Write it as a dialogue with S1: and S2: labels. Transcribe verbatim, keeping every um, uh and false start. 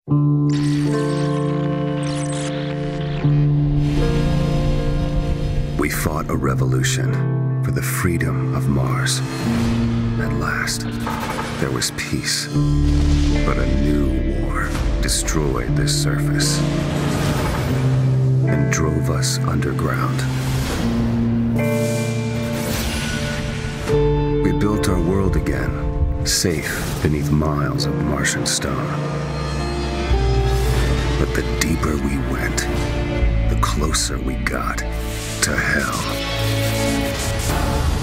S1: We fought a revolution for the freedom of Mars. At last, there was peace. But a new war destroyed this surface and drove us underground. We built our world again, safe beneath miles of Martian stone. But the deeper we went, the closer we got to hell.